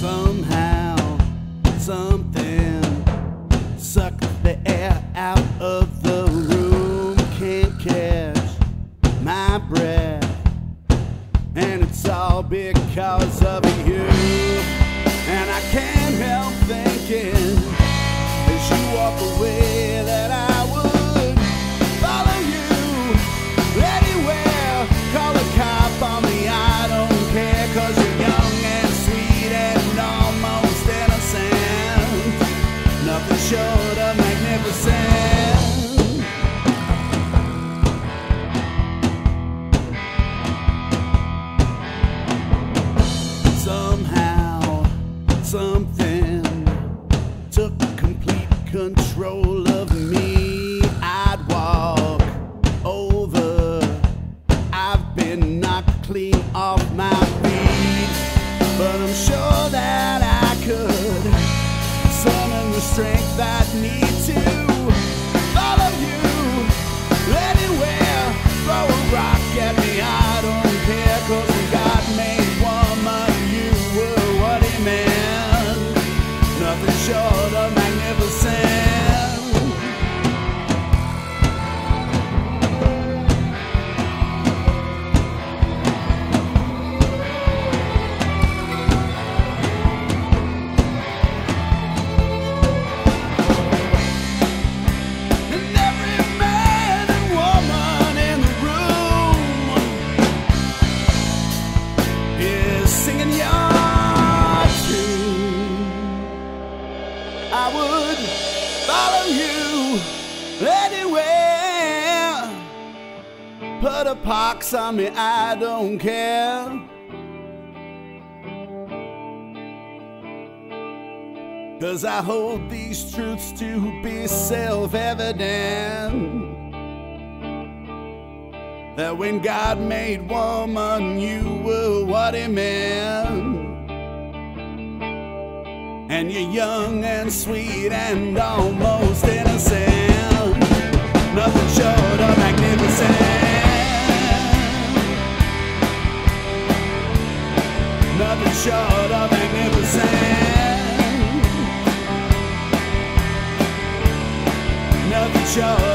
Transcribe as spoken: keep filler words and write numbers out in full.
Somehow, something sucked the air out of the room. Can't catch my breath, and it's all because of you. And I can't help thinking as you walk away that I would follow you anywhere. Call a cop on me, I don't care, 'cause you're young and sweet and almost innocent. Nothing short of magnificent. Somehow, something took complete control of me. I'd walk over, I've been knocked clean off my feet, but I'm sure that I could summon the strength I need to follow you anywhere. Throw a rock at me, I don't care, 'cause when God made woman, you were what he meant. Nothing short of magnificent. Singing your tune, I would follow you anywhere. Put a pox on me, I don't care. Cause I hold these truths to be self-evident, that when God made woman, you were what he meant. And you're young and sweet and almost innocent. Nothing short of magnificent. Nothing short of magnificent. Nothing short